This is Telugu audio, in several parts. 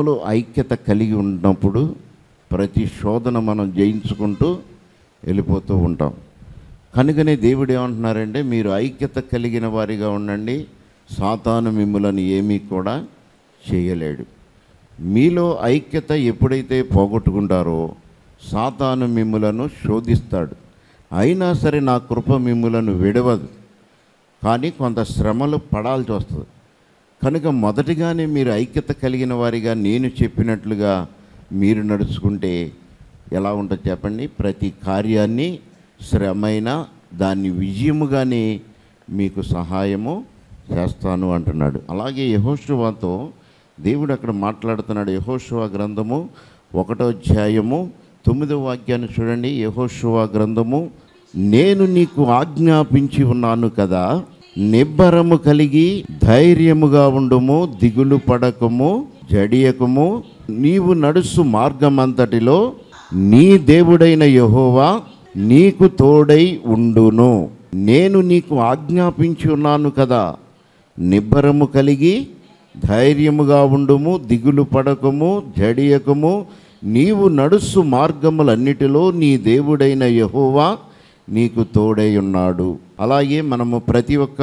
సంఘములో ఐక్యత కలిగి ఉన్నప్పుడు ప్రతి శోధన మనం జయించుకుంటూ వెళ్ళిపోతూ ఉంటాం. కనుకనే దేవుడు ఏమంటున్నారంటే, మీరు ఐక్యత కలిగిన వారిగా ఉండండి, సాతాను మిమ్ములను ఏమీ కూడా చేయలేడు. మీలో ఐక్యత ఎప్పుడైతే పోగొట్టుకుంటారో సాతాను మిమ్ములను శోధిస్తాడు. అయినా సరే నా కృప మిమ్ములను విడవదు, కానీ కొంత శ్రమలు పడాల్సి వస్తుంది. కనుక మొదటిగానే మీరు ఐక్యత కలిగిన వారిగా నేను చెప్పినట్లుగా మీరు నడుచుకుంటే ఎలా ఉంటుంది చెప్పండి? ప్రతి కార్యాన్ని శ్రమైన దాన్ని విజయముగానే మీకు సహాయము చేస్తాను అంటున్నాడు. అలాగే యెహోషువతో దేవుడు అక్కడ మాట్లాడుతున్నాడు. యెహోషువ గ్రంథము 1వ అధ్యాయము 9వ వాక్యాన్ని చూడండి. యెహోషువ గ్రంథము, నేను నీకు ఆజ్ఞాపించి ఉన్నాను కదా, నిబ్బరము కలిగి ధైర్యముగా ఉండుము, దిగులు పడకము, జడియకము. నీవు నడుసు మార్గమంతటిలో నీ దేవుడైన యెహోవా నీకు తోడై ఉండును. నేను నీకు ఆజ్ఞాపించి ఉన్నాను కదా, నిబ్బరము కలిగి ధైర్యముగా ఉండుము, దిగులు పడకము, జడియకము. నీవు నడుసు మార్గములన్నిటిలో నీ దేవుడైన యెహోవా నీకు తోడై ఉన్నాడు. అలాగే మనము ప్రతి ఒక్క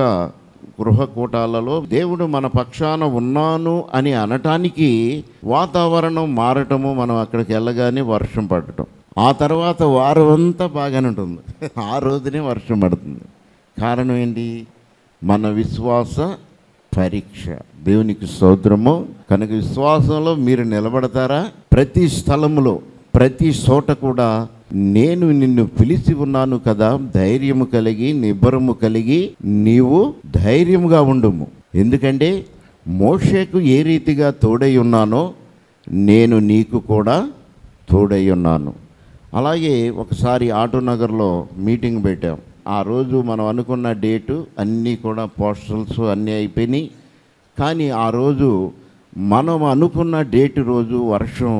గృహకూటాలలో దేవుడు మన పక్షాన ఉన్నాను అని అనటానికి వాతావరణం మారటము, మనం అక్కడికి వెళ్ళగానే వర్షం పడటం, ఆ తర్వాత వారం అంతా బాగానే ఉంటుంది, ఆ రోజునే వర్షం పడుతుంది. కారణం ఏంటి? మన విశ్వాస పరీక్ష. దేవునికి స్తోత్రము. కనుక విశ్వాసంలో మీరు నిలబడతారా? ప్రతి స్థలములో ప్రతి చోట కూడా నేను నిన్ను పిలిచి ఉన్నాను కదా, ధైర్యము కలిగి నిబ్బరము కలిగి నీవు ధైర్యముగా ఉండుము. ఎందుకంటే మోషేకు ఏ రీతిగా తోడై ఉన్నానో నేను నీకు కూడా తోడై ఉన్నాను. అలాగే ఒకసారి ఆటోనగర్లో మీటింగ్ పెట్టాం. ఆ రోజు మనం అనుకున్న డేటు అన్నీ కూడా పోస్టల్స్ అన్నీ అయిపోయినాయి. కానీ ఆ రోజు మనం అనుకున్న డేటు రోజు వర్షం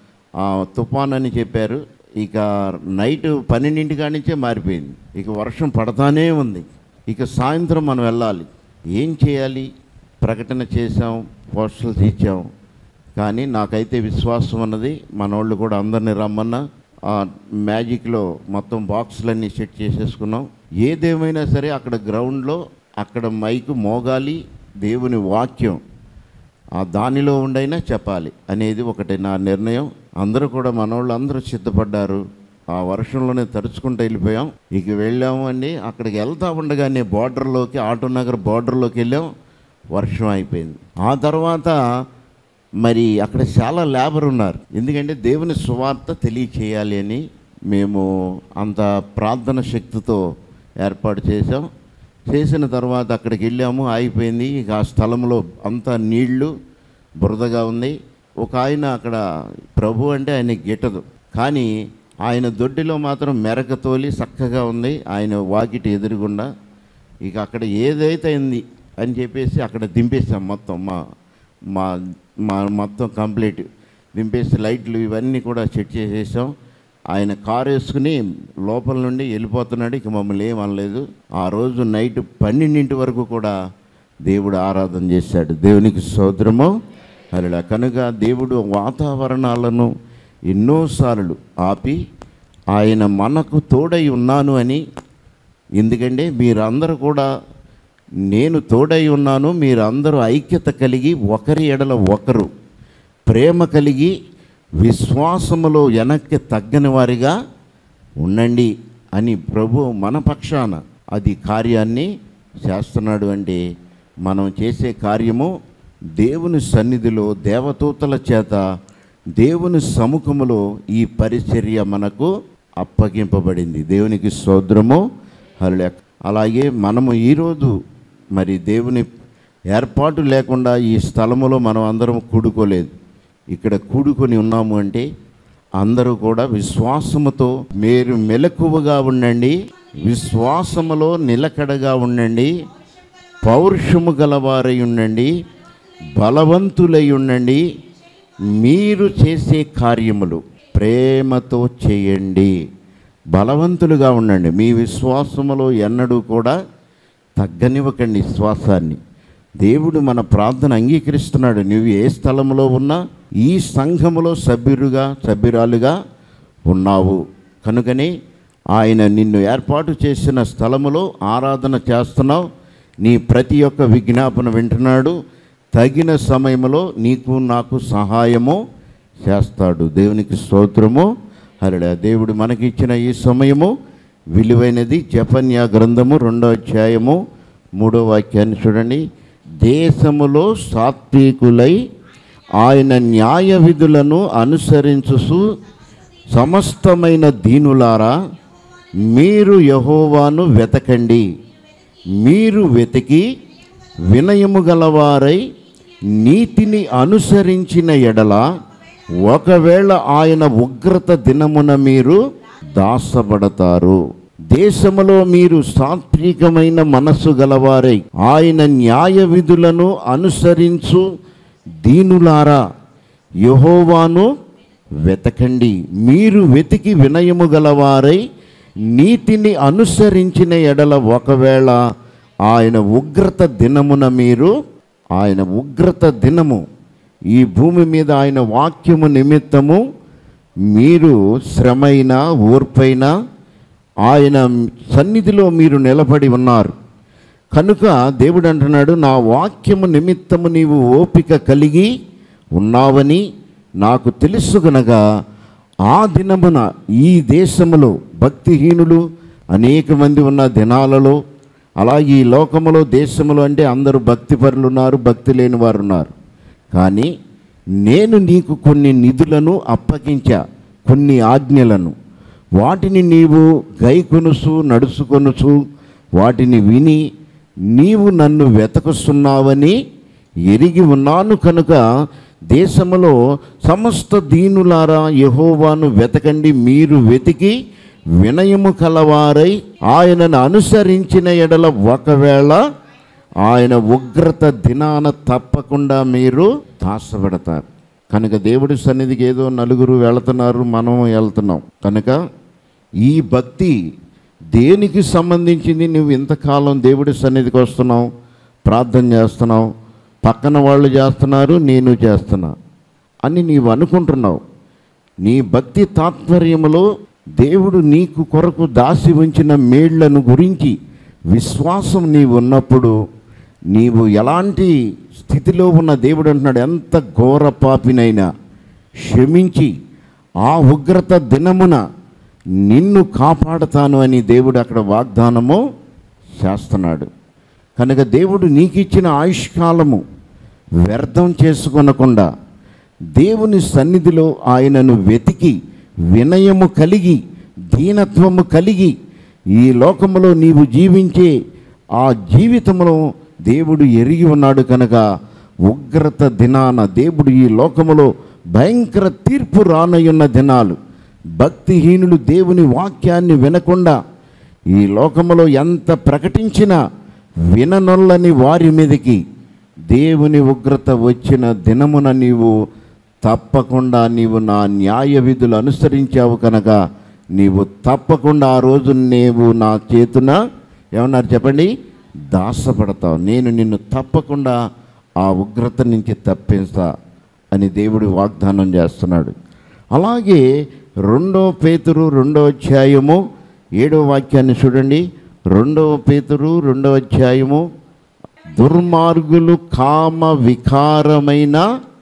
తుఫాన్ అని చెప్పారు. ఇక నైట్ 12 కాడి నుంచే మారిపోయింది. ఇక వర్షం పడతానే ఉంది. ఇక సాయంత్రం మనం వెళ్ళాలి. ఏం చేయాలి? ప్రకటన చేసాం, పోస్టల్స్ ఇచ్చాం. కానీ నాకైతే విశ్వాసం ఉన్నది, మనోళ్ళు కూడా అందరినీ రమ్మన్నా మ్యాజిక్లో మొత్తం బాక్సులన్నీ సెట్ చేసేసుకున్నాం. ఏదేమైనా సరే అక్కడ గ్రౌండ్లో అక్కడ మైకు మోగాలి, దేవుని వాక్యం దానిలో ఉండైనా చెప్పాలి అనేది ఒకటి నా నిర్ణయం. అందరూ కూడా మనోళ్ళు అందరూ సిద్ధపడ్డారు. ఆ వర్షంలోనే తడుచుకుంటూ వెళ్ళిపోయాం. ఇక వెళ్ళాము అండి. అక్కడికి వెళ్తా ఉండగానే బార్డర్లోకి, ఆటోనగర్ బార్డర్లోకి వెళ్ళాం. వర్షం అయిపోయింది. ఆ తర్వాత మరి అక్కడ చాలా లేబర్ ఉన్నారు. ఎందుకంటే దేవుని సువార్త తెలియచేయాలి అని మేము అంత ప్రార్థన శక్తితో ఏర్పాటు చేసాం. చేసిన తర్వాత అక్కడికి వెళ్ళాము, అయిపోయింది. ఇక ఆ స్థలంలో అంతా నీళ్లు, బురదగా ఉంది. ఒక ఆయన అక్కడ ప్రభు అంటే ఆయన గిట్టదు, కానీ ఆయన దొడ్డిలో మాత్రం మెరక తోలి చక్కగా ఉంది ఆయన వాకిటి ఎదురుగుండా. ఇక అక్కడ ఏదైతే అయింది అని చెప్పేసి అక్కడ దింపేసాం. మొత్తం మా మొత్తం కంప్లీట్ దింపేసి లైట్లు ఇవన్నీ కూడా సెట్ చేసేసాం. ఆయన కారు వేసుకుని లోపల నుండి వెళ్ళిపోతున్నాడు. ఇక మమ్మల్ని ఏమనలేదు. ఆ రోజు నైట్ 12 వరకు కూడా దేవుడు ఆరాధన చేశాడు. దేవునికి స్తోత్రము. అలా కనుక దేవుడు వాతావరణాలను ఎన్నోసార్లు ఆపి ఆయన మనకు తోడై ఉన్నాను అని. ఎందుకంటే మీరందరూ కూడా నేను తోడై ఉన్నాను, మీరందరూ ఐక్యత కలిగి ఒకరి ఎడల ఒకరు ప్రేమ కలిగి విశ్వాసములో వెనక్కి తగ్గని వారిగా ఉండండి అని ప్రభు మన పక్షాన అది కార్యాన్ని చేస్తున్నాడు. అంటే మనం చేసే కార్యము దేవుని సన్నిధిలో దేవదూతల చేత దేవుని సముఖములో ఈ పరిచర్య మనకు అప్పగింపబడింది. దేవునికి స్తోత్రము. అలాగే మనము ఈరోజు మరి దేవుని ఏర్పాటు లేకుండా ఈ స్థలములో మనం అందరం కూడుకోలేదు. ఇక్కడ కూడుకొని ఉన్నాము అంటే అందరూ కూడా విశ్వాసముతో మీరు మెలకువగా ఉండండి, విశ్వాసములో నిలకడగా ఉండండి, పౌరుషము గలవారై ఉండండి, బలవంతులై ఉండండి. మీరు చేసే కార్యములు ప్రేమతో చేయండి, బలవంతులుగా ఉండండి. మీ విశ్వాసములో ఎన్నడూ కూడా తగ్గనివ్వకండి. విశ్వాసాన్ని దేవుడు మన ప్రార్థన అంగీకరిస్తున్నాడు. నువ్వు ఏ స్థలంలో ఉన్నా ఈ సంఘములో సభ్యురాలుగా ఉన్నావు కనుకనే ఆయన నిన్ను ఏర్పాటు చేసిన స్థలములో ఆరాధన చేస్తున్నావు. నీ ప్రతి ఒక్క విజ్ఞాపన వింటున్నాడు. తగిన సమయంలో నీకు నాకు సహాయము చేస్తాడు. దేవునికి స్తోత్రము. హల్లెలూయా. దేవుడు మనకిచ్చిన ఈ సమయము విలువైనది. జెఫన్యా గ్రంథము 2వ అధ్యాయము 3వ వాక్యాన్ని చూడండి. దేశములో సాత్వికులై ఆయన న్యాయ విధులను అనుసరించు సమస్తమైన దీనులారా, మీరు యెహోవాను వెతకండి. మీరు వెతికి వినయము గలవారై నీతిని అనుసరించిన ఎడల ఒకవేళ ఆయన ఉగ్రత దినమున మీరు దాసపడతారు. దేశములో మీరు సాత్వికమైన మనస్సు గలవారై ఆయన న్యాయ విధులను అనుసరించు దీనులారా, యెహోవాను వెతకండి. మీరు వెతికి వినయము గలవారై నీతిని అనుసరించిన ఎడల ఒకవేళ ఆయన ఉగ్రత దినమున మీరు, ఆయన ఉగ్రత దినము ఈ భూమి మీద ఆయన వాక్యము నిమిత్తము మీరు శ్రమైన ఓర్పైన ఆయన సన్నిధిలో మీరు నిలబడి ఉన్నారు కనుక దేవుడు అంటున్నాడు, నా వాక్యము నిమిత్తము నీవు ఓపిక కలిగి ఉన్నావని నాకు తెలుసు గనక ఆ దినమున ఈ దేశములో భక్తిహీనులు అనేక మంది ఉన్న దినాలలో, అలాగే ఈ లోకములో దేశములో అంటే అందరూ భక్తిపరులు ఉన్నారు, భక్తి లేని వారు ఉన్నారు. కానీ నేను నీకు కొన్ని నిధులను అప్పగించా, కొన్ని ఆజ్ఞలను. వాటిని నీవు గైకొనుసు నడుచుకొనుచు వాటిని విని నీవు నన్ను వెతకుస్తున్నావని ఎరిగి ఉన్నాను కనుక దేశములో సమస్త దీనులారా యెహోవాను వెతకండి. మీరు వెతికి వినయము కలవారై ఆయనను అనుసరించిన ఎడల ఒకవేళ ఆయన ఉగ్రత దినాన తప్పకుండా మీరు దాసపడతారు. కనుక దేవుడి సన్నిధికి ఏదో నలుగురు వెళుతున్నారు, మనం వెళ్తున్నాం కనుక ఈ భక్తి దేనికి సంబంధించింది? నువ్వు ఇంతకాలం దేవుడి సన్నిధికి వస్తున్నావు, ప్రార్థన చేస్తున్నావు, పక్కన వాళ్ళు చేస్తున్నారు, నేను చేస్తున్నా అని నీవు అనుకుంటున్నావు. నీ భక్తి తాత్పర్యములో దేవుడు నీకు కొరకు దాసి ఉంచిన మేళ్లను గురించి విశ్వాసం నీవు ఉన్నప్పుడు నీవు ఎలాంటి స్థితిలో ఉన్న దేవుడు అంటున్నాడు, ఎంత ఘోర పాపినైనా క్షమించి ఆ ఉగ్రత దినమున నిన్ను కాపాడుతాను అని దేవుడు అక్కడ వాగ్దానము చేస్తున్నాడు. కనుక దేవుడు నీకు ఇచ్చిన ఆయుష్కాలము వ్యర్థం చేసుకొనకుండా దేవుని సన్నిధిలో ఆయనను వెతికి వినయము కలిగి దీనత్వము కలిగి ఈ లోకములో నీవు జీవించే ఆ జీవితంలో దేవుడు ఎరిగి ఉన్నాడు కనుక ఉగ్రత దినాన దేవుడు ఈ లోకములో భయంకర తీర్పు రానయ్యున్న దినాలు, భక్తిహీనులు దేవుని వాక్యాన్ని వినకుండా ఈ లోకములో ఎంత ప్రకటించినా విననొల్లని వారి మీదకి దేవుని ఉగ్రత వచ్చిన దినమున నీవు తప్పకుండా నీవు నా న్యాయ విధులు అనుసరించావు కనుక నీవు తప్పకుండా ఆ రోజు నీవు నా చేతున ఏమన్నారు చెప్పండి, దాసపడతావు. నేను నిన్ను తప్పకుండా ఆ ఉగ్రత నుంచి తప్పిస్తా అని దేవుడు వాగ్దానం చేస్తున్నాడు. అలాగే 2 పేతురు 2వ అధ్యాయము 7వ వాక్యాన్ని చూడండి. 2 పేతురు 2వ అధ్యాయము, దుర్మార్గులు కామ వికారమైన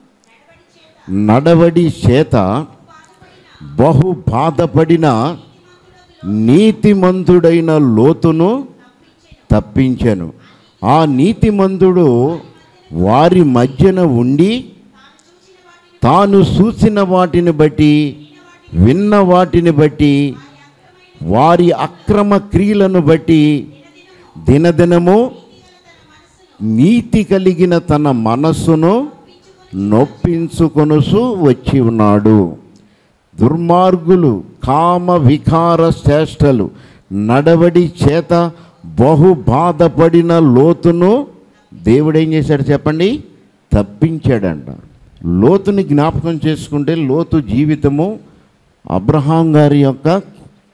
నడవడి చేత బహు బాధపడిన నీతిమంతుడైన లోతును తప్పించెను. ఆ నీతిమంతుడు వారి మధ్యన ఉండి తాను చూసిన వాటిని బట్టి విన్న వాటిని బట్టి వారి అక్రమ క్రియలను బట్టి దినదినము నీతి కలిగిన తన మనస్సును నొప్పించుకొనుచు వచ్చి ఉన్నాడు. దుర్మార్గులు కామ వికార చేష్టలు నడవడి చేత బహు బాధపడిన లోతును దేవుడు ఏం చేశాడు చెప్పండి, తప్పించాడంట. లోతుని జ్ఞాపకం చేసుకుంటే లోతు జీవితము అబ్రహాం గారి యొక్క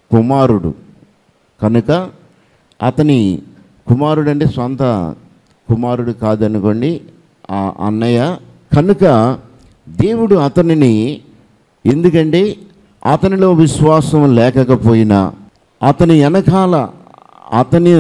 కుమారుడు కనుక అతని కుమారుడు అంటే సొంత కుమారుడు కాదనుకోండి, ఆ అన్నయ్య. కనుక దేవుడు అతనిని, ఎందుకంటే అతనిలో విశ్వాసం లేకపోయినా అతని వెనకాల అతను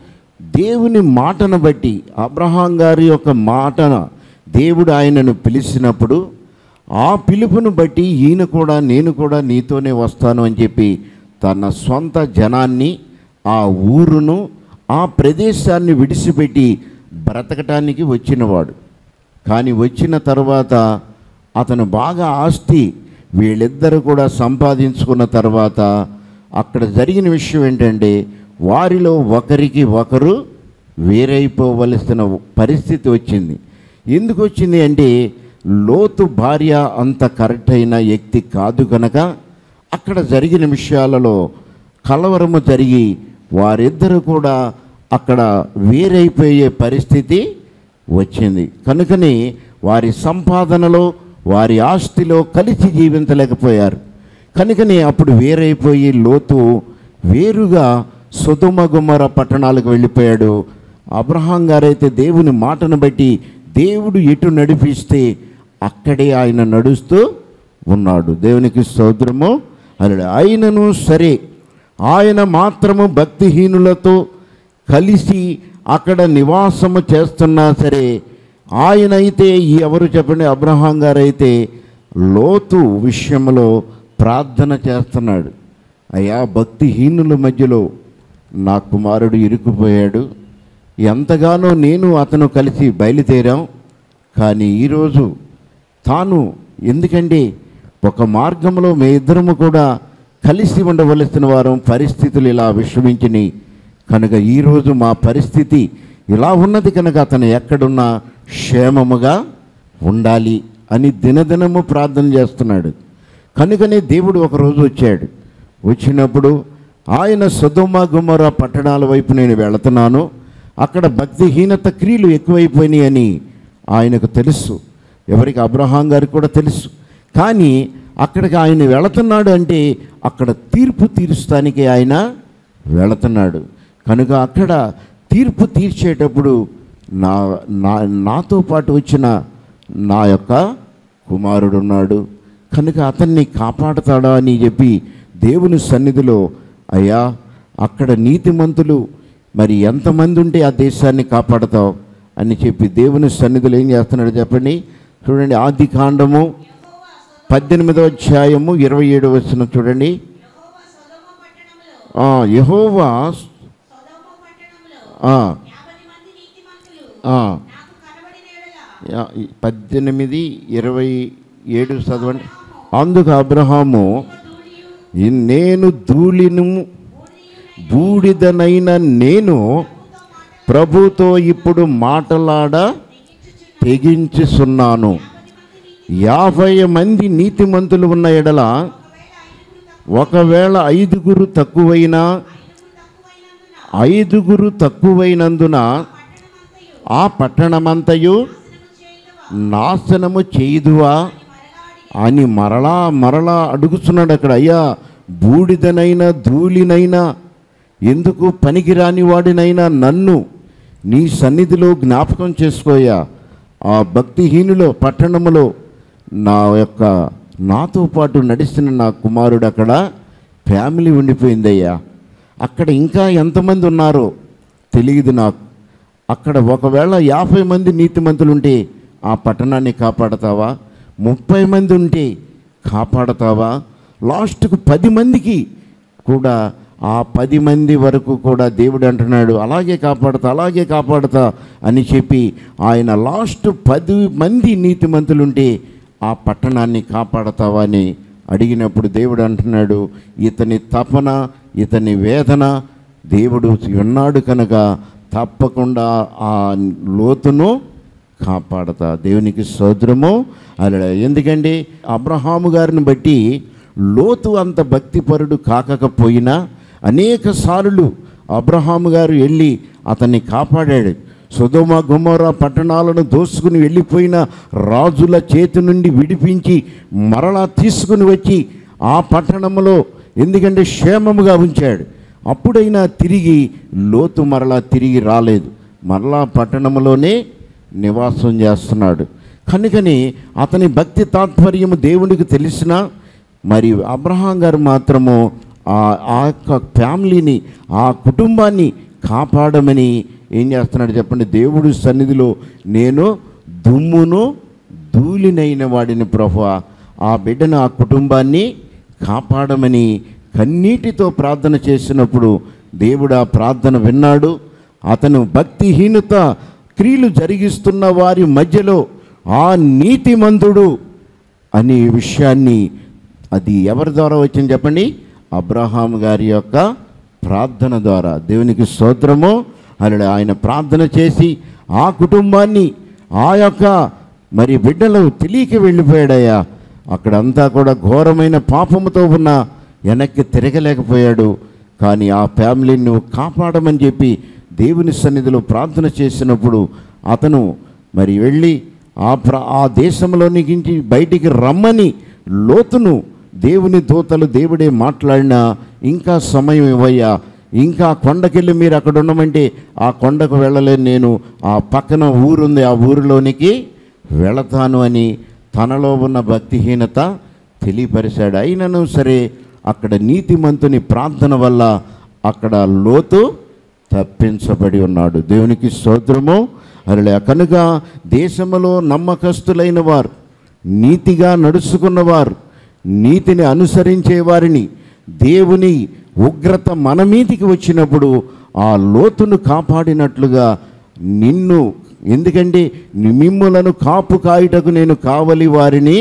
దేవుని మాటను బట్టి, అబ్రహాం గారి యొక్క మాటన దేవుడు ఆయనను పిలిచినప్పుడు ఆ పిలుపును బట్టి ఈయన కూడా, నేను కూడా నీతోనే వస్తాను అని చెప్పి తన సొంత జనాన్ని, ఆ ఊరును, ఆ ప్రదేశాన్ని విడిచిపెట్టి బ్రతకటానికి వచ్చినవాడు. కానీ వచ్చిన తర్వాత అతను బాగా ఆస్తి వీళ్ళిద్దరూ కూడా సంపాదించుకున్న తర్వాత అక్కడ జరిగిన విషయం ఏంటంటే, వారిలో ఒకరికి ఒకరు వేరైపోవలసిన పరిస్థితి వచ్చింది. ఎందుకు వచ్చింది అంటే, లోతు భార్య అంత కరెక్ట్ అయిన వ్యక్తి కాదు కనుక అక్కడ జరిగిన విషయాలలో కలవరము జరిగి వారిద్దరూ కూడా అక్కడ వేరైపోయే పరిస్థితి వచ్చింది. కనుకని వారి సంపాదనలో, వారి ఆస్తిలో కలిసి జీవించలేకపోయారు. కనుకని అప్పుడు వేరైపోయి లోతు వేరుగా సొదొమ గొమొర్రా పట్టణాలకు వెళ్ళిపోయాడు. అబ్రహాం గారైతే దేవుని మాటను బట్టి దేవుడు ఎటు నడిపిస్తే అక్కడే ఆయన నడుస్తూ ఉన్నాడు. దేవునికి స్తోత్రము. అలా ఆయనను సరే, ఆయన మాత్రము భక్తిహీనులతో కలిసి అక్కడ నివాసము చేస్తున్నా సరే, ఆయన అయితే ఎవరు చెప్పండి, అబ్రహాం గారైతే లోతు విషయంలో ప్రార్థన చేస్తున్నాడు. అయ్యా, భక్తిహీనుల మధ్యలో నా కుమారుడు ఇరుక్కుపోయాడు, ఎంతగానో నేను అతను కలిసి బయలుదేరాం. కానీ ఈరోజు తాను, ఎందుకంటే ఒక మార్గంలో మే ఇద్దరము కూడా కలిసి ఉండవలసిన వారం, పరిస్థితులు ఇలా విషమించినాయి కనుక ఈరోజు మా పరిస్థితి ఇలా ఉన్నది కనుక అతను ఎక్కడున్నా క్షేమముగా ఉండాలి అని దినదినము ప్రార్థన చేస్తున్నాడు. కనుకనే దేవుడు ఒకరోజు వచ్చాడు. వచ్చినప్పుడు ఆయన సొదొమ గొమొర్రా పట్టణాల వైపు నేను వెళుతున్నాను, అక్కడ భక్తిహీనత క్రియలు ఎక్కువైపోయినాయి అని ఆయనకు తెలుసు. ఎవరికి? అబ్రహాం గారికి కూడా తెలుసు. కానీ అక్కడికి ఆయన వెళుతున్నాడు అంటే అక్కడ తీర్పు తీర్చడానికి ఆయన వెళుతున్నాడు. కనుక అక్కడ తీర్పు తీర్చేటప్పుడు నాతో పాటు వచ్చిన నా యొక్క కుమారుడు ఉన్నాడు కనుక అతన్ని కాపాడుతాడా అని చెప్పి దేవుని సన్నిధిలో, అయ్యా అక్కడ నీతిమంతులు మరి ఎంతమంది ఉంటే ఆ దేశాన్ని కాపాడుతావు అని చెప్పి దేవుని సన్నిధిలో ఏం చేస్తున్నాడు చెప్పండి. చూడండి, ఆది కాండము 18వ అధ్యాయము 27వ వచనం చూడండి. యెహోవా 18:27 చదవండి. అందుకు అబ్రహాము, నేను ధూళిను బూడిదనైన నేను ప్రభుతో ఇప్పుడు మాటలాడ తెగించుచున్నాను. 50 మంది నీతిమంతులు ఉన్న ఎడల ఒకవేళ 5 తక్కువైనందున ఆ పట్టణమంతయు నాశనము చేయుదువా అని మరలా అడుగుతున్నాడు అక్కడ. అయ్యా, బూడిదనైనా ధూళినైనా ఎందుకు పనికిరాని వాడినైనా నన్ను నీ సన్నిధిలో జ్ఞాపకం చేసుకోయా. ఆ భక్తిహీనుల పట్టణములో నాతో పాటు నడుస్తున్న నా కుమారుడు అక్కడ ఫ్యామిలీ ఉండిపోయిందయ్యా. అక్కడ ఇంకా ఎంతమంది ఉన్నారో తెలియదు నాకు. అక్కడ ఒకవేళ 50 మంది నీతిమంతులు ఉంటే ఆ పట్టణాన్ని కాపాడతావా? 30 మంది ఉంటే కాపాడతావా? లాస్ట్కు 10 మందికి కూడా, ఆ 10 మంది వరకు కూడా దేవుడు అంటున్నాడు అలాగే కాపాడుతా అని చెప్పి ఆయన లాస్ట్ 10 మంది నీతిమంతులుంటే ఆ పట్టణాన్ని కాపాడతావా అని అడిగినప్పుడు దేవుడు అంటున్నాడు, ఇతని తపన, ఇతని వేదన దేవుడు విన్నాడు కనుక తప్పకుండా ఆ లోతును కాపాడతా. దేవునికి స్తోత్రము. అలా ఎందుకంటే అబ్రహాము గారిని బట్టి లోతు అంత భక్తిపరుడు కాకపోయినా అనేక సార్లు అబ్రహాము గారు వెళ్ళి అతన్ని కాపాడాడు. సొదొమ గొమొర్రా పట్టణాలను దోసుకుని వెళ్ళిపోయిన రాజుల చేతి నుండి విడిపించి మరలా తీసుకుని వచ్చి ఆ పట్టణంలో ఎందుకంటే క్షేమముగా ఉంచాడు. అప్పుడైనా తిరిగి లోతు మరలా తిరిగి రాలేదు. మరలా పట్టణంలోనే నివాసం చేస్తున్నాడు. కనుకని అతని భక్తి తాత్పర్యము దేవునికి తెలిసిన మరి అబ్రహాం గారు మాత్రము ఆ యొక్క ఫ్యామిలీని, ఆ కుటుంబాన్ని కాపాడమని ఏం చేస్తున్నాడు చెప్పండి? దేవుడి సన్నిధిలో నేను దుమ్మును ధూళినైన వాడిని ప్రభువా, ఆ బిడ్డను, ఆ కుటుంబాన్ని కాపాడమని కన్నీటితో ప్రార్థన చేసినప్పుడు దేవుడు ఆ ప్రార్థన విన్నాడు. అతను భక్తిహీనత క్రియలు జరిగిస్తున్న వారి మధ్యలో ఆ నీతిమంతుడు అనే విషయాన్ని, అది ఎవరి ద్వారా వచ్చింది చెప్పండి? అబ్రహాం గారి యొక్క ప్రార్థన ద్వారా. దేవునికి స్తోత్రము. అలా ఆయన ప్రార్థన చేసి ఆ కుటుంబాన్ని, ఆ యొక్క మరి బిడ్డలు తెలియక వెళ్ళిపోయాడయ్యా. అక్కడంతా కూడా ఘోరమైన పాపముతో ఉన్న వెనక్కి తిరగలేకపోయాడు. కానీ ఆ ఫ్యామిలీని నువ్వు కాపాడమని చెప్పి దేవుని సన్నిధిలో ప్రార్థన చేసినప్పుడు అతను మరి వెళ్ళి ఆ దేశంలోనికి బయటికి రమ్మని లోతును దేవుని దూతలు దేవుడే మాట్లాడినా, ఇంకా సమయం ఇవ్వయ్యా, ఇంకా కొండకెళ్ళి మీరు అక్కడ ఉండమంటే ఆ కొండకు వెళ్ళలేను, నేను ఆ పక్కన ఊరుంది, ఆ ఊరిలోనికి వెళతాను అని తనలో ఉన్న భక్తిహీనత తెలియపరిచాడు. అయినను సరే అక్కడ నీతిమంతుని ప్రార్థన వల్ల అక్కడ లోతు తప్పించబడి ఉన్నాడు. దేవునికి స్తోత్రము. అలా కనుక దేశంలో నమ్మకస్తులైన వారు, నీతిగా నడుచుకున్నవారు, నీతిని అనుసరించే వారిని దేవుని ఉగ్రత మన మీదికి వచ్చినప్పుడు ఆ లోతును కాపాడినట్లుగా నిన్ను, ఎందుకంటే మిమ్ములను కాపు కాయుటకు నేను కావలి వారిని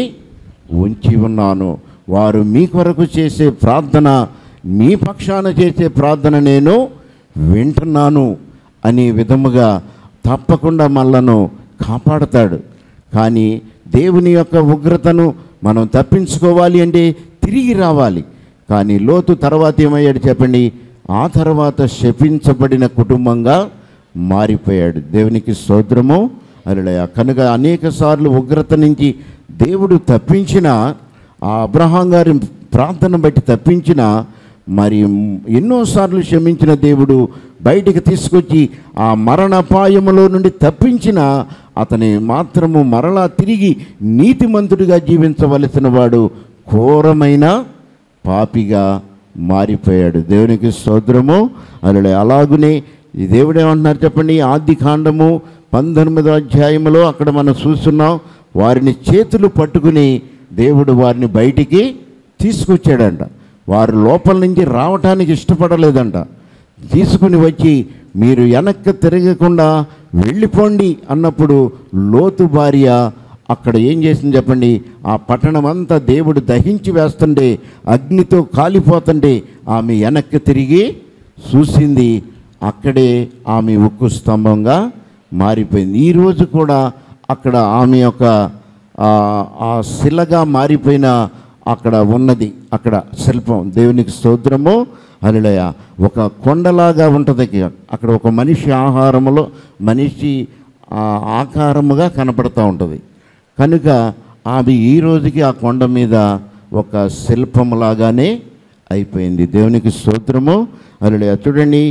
ఉంచి ఉన్నాను, వారు మీ కొరకు చేసే ప్రార్థన, మీ పక్షాన చేసే ప్రార్థన నేను వింటున్నాను అనే విధముగా తప్పకుండా మనలను కాపాడతాడు. కానీ దేవుని యొక్క ఉగ్రతను మనం తప్పించుకోవాలి అంటే తిరిగి రావాలి. కానీ లోతు తర్వాత ఏమయ్యాడు చెప్పండి? ఆ తర్వాత శపించబడిన కుటుంబంగా మారిపోయాడు. దేవునికి స్తోత్రము. హల్లెలూయా. కనుక అనేక సార్లు ఉగ్రత నుంచి దేవుడు తప్పించిన, ఆ అబ్రహాం గారి ప్రార్థన బట్టి తప్పించిన, మరి ఎన్నోసార్లు క్షమించిన దేవుడు బయటికి తీసుకొచ్చి ఆ మరణాపాయములో నుండి తప్పించిన అతని మాత్రము మరలా తిరిగి నీతిమంతుడిగా జీవించవలసిన వాడు ఘోరమైన పాపిగా మారిపోయాడు. దేవునికి స్తోత్రము. అలాగునే ఈ దేవుడు ఏమంటున్నారు చెప్పండి? ఆది కాండము 19వ అధ్యాయంలో అక్కడ మనం చూస్తున్నాం. వారిని చేతులు పట్టుకుని దేవుడు వారిని బయటికి తీసుకొచ్చాడంట. వారు లోపల నుంచి రావటానికి ఇష్టపడలేదంట. తీసుకుని వచ్చి మీరు వెనక్కి తిరగకుండా వెళ్ళిపోండి అన్నప్పుడు లోతు భార్య అక్కడ ఏం చేసింది చెప్పండి? ఆ పట్టణం అంతా దేవుడు దహించి వేస్తుంటే, అగ్నితో కాలిపోతుంటే ఆమె వెనక్కి తిరిగి చూసింది. అక్కడే ఆమె ఉక్కు స్తంభంగా మారిపోయింది. ఈరోజు కూడా అక్కడ ఆమె యొక్క ఆ శిలగా మారిపోయిన అక్కడ ఉన్నది, అక్కడ శిల్పం. దేవునికి స్తోత్రము. హల్లెలూయా. ఒక కొండలాగా ఉంటుంది అక్కడ. ఒక మనిషి ఆహారములో మనిషి ఆకారముగా కనపడుతూ ఉంటుంది. కనుక ఆమె ఈ రోజుకి ఆ కొండ మీద ఒక శిల్పములాగానే అయిపోయింది. దేవునికి స్తోత్రము. హల్లెలూయా. చూడండి,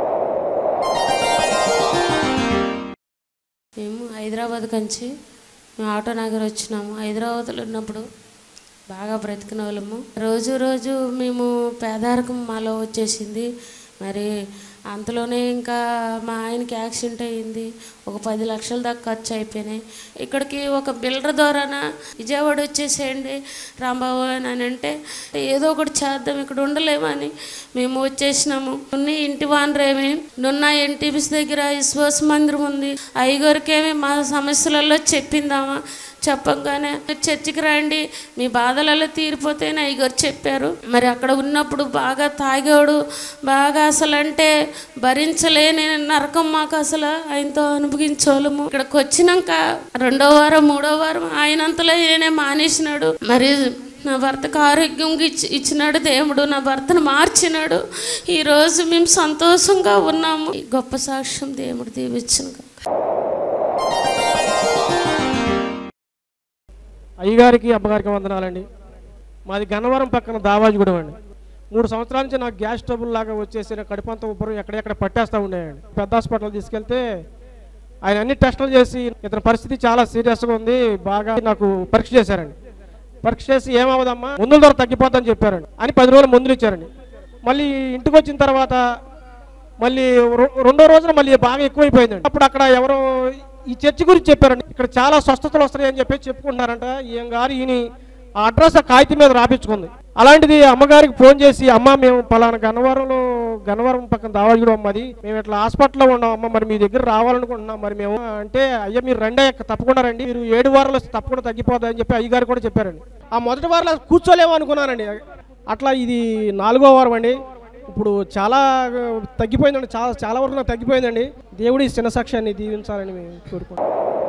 మేము హైదరాబాద్ కంచి మేము ఆటో నగర్ వచ్చినాము. హైదరాబాద్లో ఉన్నప్పుడు బాగా బ్రతికిన వాళ్ళము. రోజు మేము పేదరికం మాలో వచ్చేసింది. మరి అంతలోనే ఇంకా మా ఆయనకి యాక్సిడెంట్ అయ్యింది. ఒక 10 లక్షల దాకా ఖర్చు అయిపోయినాయి. ఇక్కడికి ఒక బిల్డర్ ద్వారాన విజయవాడ వచ్చేసేయండి రాంబాబు అని అంటే, ఏదో ఒకటి చేద్దాం, ఇక్కడ ఉండలేమని మేము వచ్చేసినాము. ఇంటి వానరేమి నున్న ఎన్టీపీసీ దగ్గర విశ్వాస మందిరం ఉంది. అయ్యగారికేమి మా సమస్యలలో చెప్పిందామా, చెప్పంగానే చర్చికి రండి మీ బాధలలో తీరిపోతేనే అయ్యగారు చెప్పారు. మరి అక్కడ ఉన్నప్పుడు బాగా తాగాడు, బాగా అసలు అంటే భరించలేని నరకం మాకు అసలు ఆయనతో అనుభవించోళము. ఇక్కడికి వచ్చినాక 2వ వారం 3వ వారం ఆయనంతలో ఈయనే మానేసినాడు. మరి నా భర్తకు ఆరోగ్యం ఇచ్చినాడు దేవుడు, నా భర్తను మార్చినాడు. ఈరోజు మేము సంతోషంగా ఉన్నాము. గొప్ప సాక్ష్యం దేవుడు దీవించును. అయ్యగారికి అమ్మగారికి వందనాలండి. మాది గన్నవరం పక్కన దావాజిగూడెం అండి. 3 సంవత్సరాల నుంచి నాకు గ్యాస్ ట్రబుల్ లాగా వచ్చేసి కడుపంతా ఉబ్బరం ఎక్కడెక్కడ పట్టేస్తూ ఉండేయండి. పెద్ద హాస్పిటల్ తీసుకెళ్తే ఆయన అన్ని టెస్టులు చేసి ఇతని పరిస్థితి చాలా సీరియస్గా ఉంది, బాగా నాకు పరీక్ష చేశారండి. పరీక్ష చేసి ఏమవుదమ్మా మందుల ద్వారా తగ్గిపోద్దని చెప్పారండి అని 10 రోజులు మందులు ఇచ్చారండి. మళ్ళీ ఇంటికి వచ్చిన తర్వాత మళ్ళీ రెండో రోజున మళ్ళీ బాగా ఎక్కువైపోయిందండి. అప్పుడు అక్కడ ఎవరో ఈ చర్చి గురించి చెప్పారండి, ఇక్కడ చాలా స్వస్థతలు వస్తాయని చెప్పి చెప్పుకుంటున్నారంట. ఏం గారు ఈయన ఆ అడ్రస్ ఆ కాగితం మీద రాపించుకుంది. అలాంటిది అమ్మగారికి ఫోన్ చేసి, అమ్మ మేము పలానా గన్నవరం పక్కన దావాజుడు అమ్మది, మేము ఇట్లా హాస్పిటల్లో ఉన్నాం అమ్మ, మరి మీ దగ్గర రావాలనుకుంటున్నాం మరి మేము అంటే, అయ్యా మీరు రండి, తప్పకుండా రండి, మీరు 7 వారాలు తప్పకుండా తగ్గిపోతుందని చెప్పి అయ్యగారు కూడా చెప్పారండి. ఆ మొదటి వారంలో కూర్చోలేమో అనుకున్నానండి. అట్లా ఇది 4వ వారం అండి. ఇప్పుడు చాలా తగ్గిపోయిందండి, చాలా వరకు నాకు తగ్గిపోయిందండి. దేవుడి చిన్న సాక్ష్యాన్ని దీవించాలని మేము కోరుకుంటున్నాం.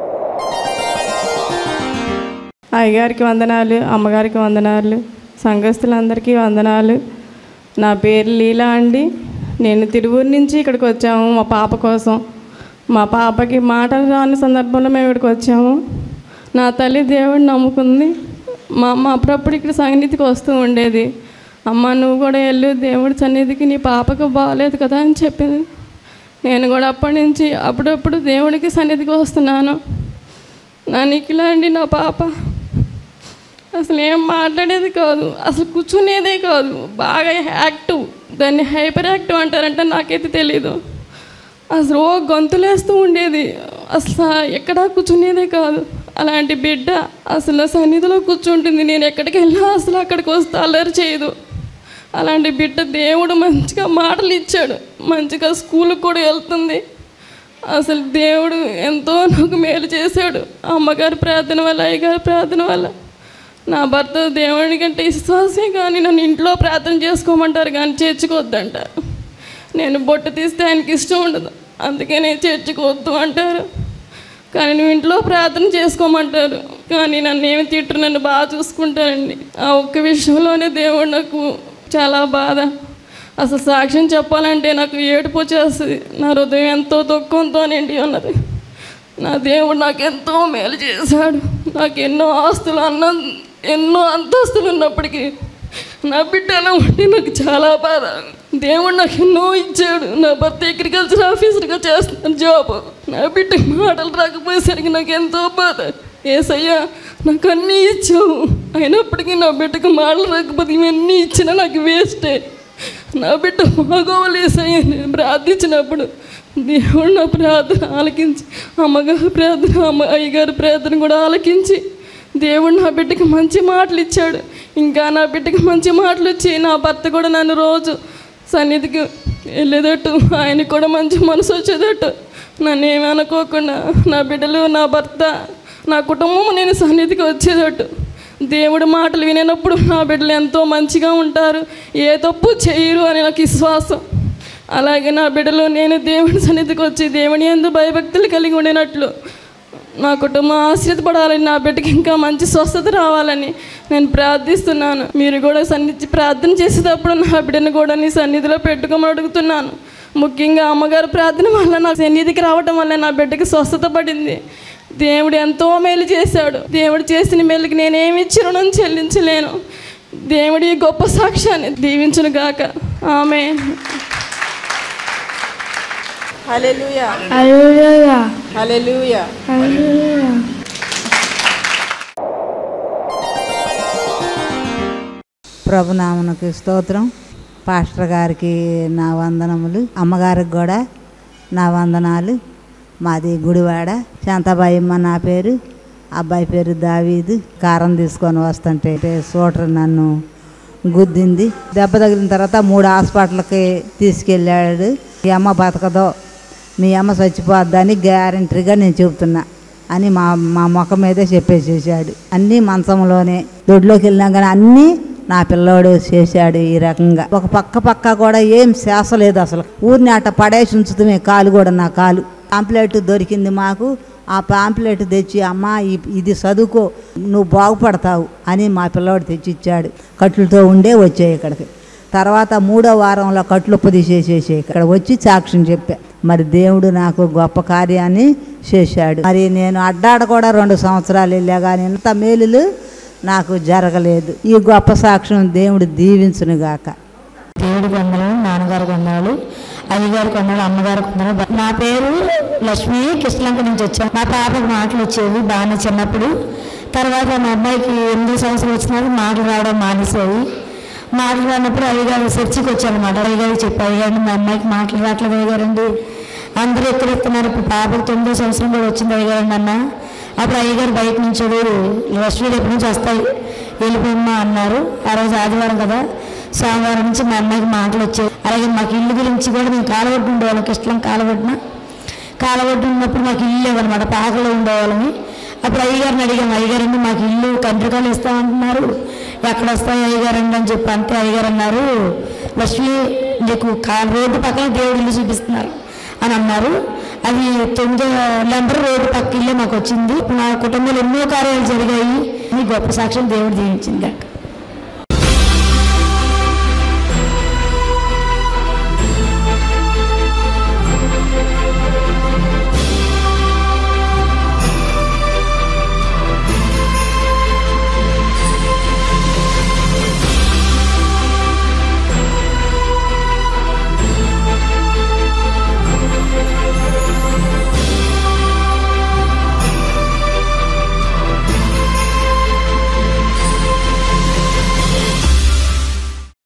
అయ్యగారికి వందనాలు, అమ్మగారికి వందనాలు, సంఘస్థులందరికీ వందనాలు. నా పేరు లీలా అండి. నేను తిరువూరు నుంచి ఇక్కడికి వచ్చాము మా పాప కోసం. మా పాపకి మాటలు రాని సందర్భంలో మేము ఇక్కడికి వచ్చాము. నా తల్లి దేవుడిని నమ్ముకుంది. మా అమ్మ అప్పుడప్పుడు ఇక్కడ సన్నిధికి వస్తూ ఉండేది. అమ్మ నువ్వు కూడా వెళ్ళు దేవుడి సన్నిధికి, నీ పాపకు బాగాలేదు కదా అని చెప్పింది. నేను కూడా అప్పటి నుంచి అప్పుడప్పుడు దేవుడికి సన్నిధికి వస్తున్నాను. నా నిఖిల అండి, నా పాప అసలు ఏం మాట్లాడేది కాదు, అసలు కూర్చునేదే కాదు, బాగా యాక్టివ్, దాన్ని హైపర్ యాక్టివ్ అంటారంటే నాకైతే తెలీదు. అసలు గొంతులేస్తూ ఉండేది, అసలు ఎక్కడా కూర్చునేదే కాదు. అలాంటి బిడ్డ అసలు సన్నిధిలో కూర్చుంటుంది, నేను ఎక్కడికి వెళ్ళినా అసలు అక్కడికి వస్తే అల్లరి చేయదు. అలాంటి బిడ్డ దేవుడు మంచిగా మాటలు ఇచ్చాడు, మంచిగా స్కూల్కి కూడా వెళ్తుంది. అసలు దేవుడు ఎంతో నాకు మేలు చేశాడు. అమ్మగారి ప్రార్థన వల్ల, అయ్యగారి ప్రార్థన వల్ల. నా భర్త దేవుడి కంటే విశ్వాసే, కానీ నన్ను ఇంట్లో ప్రార్థన చేసుకోమంటారు కానీ చేర్చుకోవద్దంటారు. నేను బొట్టు తీస్తే ఆయనకి ఇష్టం ఉండదు, అందుకే నేను చేర్చుకోవద్దు అంటారు. కానీ నువ్వు ఇంట్లో ప్రార్థన చేసుకోమంటారు, కానీ నన్ను ఏమి తిట్టరు, నన్ను బాగా చూసుకుంటారండి. ఆ ఒక్క విషయంలోనే దేవుడు నాకు చాలా బాధ. అసలు సాక్ష్యం చెప్పాలంటే నాకు ఏడుపు వచ్చేస్తుంది. నా హృదయం ఎంతో దుఃఖంతో నిండి ఉన్నది. నా దేవుడు నాకు ఎంతో మేలు చేశాడు. నాకు ఎన్నో అంతస్తులు ఉన్నప్పటికీ నా బిడ్డ ఎలా ఉంటే నాకు చాలా బాధ. దేవుడు నాకు ఎన్నో ఇచ్చాడు. నా భర్త అగ్రికల్చర్ ఆఫీసర్గా చేస్తున్నాను జాబ్. నా బిడ్డ మాటలు రాకపోయేసరికి నాకు ఎంతో బాధ. ఏసయ్యా నాకు అన్నీ ఇచ్చావు, అయినప్పటికీ నా బిడ్డకు మాటలు రాకపోతే ఇవన్నీ ఇచ్చినా నాకు వేస్టే. నా బిడ్డ బాగోవాలి ఏసయ్యా నేను ప్రార్థించినప్పుడు దేవుడు నా ప్రార్థన ఆలకించి, అమ్మగారి ప్రార్థన, అయ్యగారి ప్రార్థన కూడా ఆలకించి దేవుడు నా బిడ్డకి మంచి మాటలు ఇచ్చాడు. ఇంకా నా బిడ్డకి మంచి మాటలు ఇచ్చి నా భర్త కూడా నన్ను రోజు సన్నిధికి వెళ్ళేటట్టు, ఆయనకు కూడా మంచి మనసు వచ్చేటట్టు, నన్ను ఏమీ అనుకోకుండా నా బిడ్డలు, నా భర్త, నా కుటుంబం నేను సన్నిధికి వచ్చేటట్టు దేవుడి మాటలు వినేటప్పుడు నా బిడ్డలు ఎంతో మంచిగా ఉంటారు, ఏ తప్పు చేయరు అని నాకు విశ్వాసం. అలాగే నా బిడ్డలు నేను దేవుని సన్నిధికి వచ్చి దేవుని యందు భయభక్తులు కలిగి ఉండినట్లు నా కుటుంబం ఆశీర్వదించబడాలని, నా బిడ్డకి ఇంకా మంచి స్వస్థత రావాలని నేను ప్రార్థిస్తున్నాను. మీరు కూడా సన్నిధి ప్రార్థన చేసేటప్పుడు నా బిడ్డను కూడా నీ సన్నిధిలో పెట్టుకోమని అడుగుతున్నాను. ముఖ్యంగా అమ్మగారు ప్రార్థన వల్ల నా సన్నిధికి రావటం వల్ల నా బిడ్డకి స్వస్థత పడింది. దేవుడు ఎంతో మేలు చేశాడు. దేవుడు చేసిన మేలుకి నేనేమి ఇచ్చి రుణం చెల్లించలేను. దేవుడి గొప్ప సాక్ష్యాన్ని దీవించును గాక. ఆమేన్. హల్లెలూయా హల్లెలూయా హల్లెలూయా. హల్లెలూయా. ప్రభునామమునకు స్తోత్రం. పాస్టర్ గారికి నా వందనములు, అమ్మగారికి కూడా నా వందనాలు. మాది గుడివాడ. శాంతాబాయమ్మ నా పేరు, అబ్బాయి పేరు దావీదు. కారం తీసుకొని వస్తుంటే సూటర్ నన్ను గుద్దింది. దెబ్బ తగిలిన తర్వాత 3 హాస్పిటల్కి తీసుకెళ్ళాడు. మీ అమ్మ బతకదో, మీ అమ్మ చచ్చిపోద్దని గ్యారంటీగా నేను చెబుతున్నా అని మా ముఖం మీదే చెప్పేసేసాడు. అన్నీ మంచంలోనే, దొడ్లోకి వెళ్ళినా కానీ అన్నీ నా పిల్లోడు చేశాడు. ఈ రకంగా ఒక పక్క కూడా ఏం చేసలేదు. అసలు ఊరిని అట్ట పడేసి ఉంచుతామే. కాలు కూడా, నా కాలు పాంప్లెట్ దొరికింది మాకు. ఆ పాంప్లెట్ తెచ్చి, అమ్మ ఇది చదువుకో నువ్వు బాగుపడతావు అని మా పిల్లోడు తెచ్చిచ్చాడు. కట్లతో ఉండే వచ్చాయి ఇక్కడికి. తర్వాత 3వ వారంలో కట్లు తీసేసేసి ఇక్కడ వచ్చి సాక్ష్యం చెప్పా. మరి దేవుడు నాకు గొప్ప కార్యాన్ని చేశాడు. మరి నేను అడ్డాడ కూడా 2 సంవత్సరాలు వెళ్ళా కానీ ఇంత మేలులు నాకు జరగలేదు. ఈ గొప్ప సాక్ష్యం దేవుడు దీవించునుగాక. దేవుడి వందనాలు, నాన్నగారు వందనాలు. అయ్యగారికి వందనాలు, అమ్మగారికి వందనాలు. నా పేరు లక్ష్మి, కృష్ణలంక నుంచి వచ్చాను. మా పాపకు మాటలు వచ్చేవి బాగానే చిన్నప్పుడు. తర్వాత మా అబ్బాయికి 8వ సంవత్సరం వచ్చినాక మాటలు రావడం మానేసాయి. మాటలు రానప్పుడు అయ్యగారు చర్చికి వచ్చానమాట. అయ్యగారికి చెప్పి, అయ్యగారిని మా అమ్మాయికి మాటలు రావట్లేదు అయ్యగారండి, అందరూ ఎక్కడెత్తున్నారు, ఇప్పుడు పాపకు 9వ సంవత్సరం కూడా వచ్చింది అయ్యగారండి అన్న. అప్పుడు అయ్యగారు బయట నుంచి లక్ష్మి ఎప్పటి నుంచి వస్తాయి వెళ్ళిపోమ్మా అన్నారు. ఆ రోజు ఆదివారం కదా, సోమవారం నుంచి మా అమ్మాయికి మాటలు వచ్చాయి. అలాగే మాకు ఇల్లు గురించి కూడా మేము కాలవడ్డు ఉండేవాళ్ళం. కృష్ణం కాలవడ్డు ఉన్నప్పుడు మాకు ఇల్లు లేవన్నమాట, పాకలో ఉండేవాళ్ళని. అప్పుడు అయ్యగారిని అడిగాము, అయ్యగారండి మాకు ఇల్లు కంట్రికాలు ఇస్తామంటున్నారు, ఎక్కడ వస్తాయి అయ్యగారండి అని చెప్పి. అంతే అయ్యగారు అన్నారు, లక్ష్మి నీకు రోడ్డు పక్కన దేవుడు ఇల్లు చూపిస్తున్నారు అని అన్నారు. అది 9వ నెంబర్ రోడ్డు పక్క ఇల్లే మాకు వచ్చింది. నా కుటుంబంలో ఎన్నో కార్యాలు జరిగాయి. మీ గొప్ప సాక్ష్యం దేవుడు దీవించింది అక్క.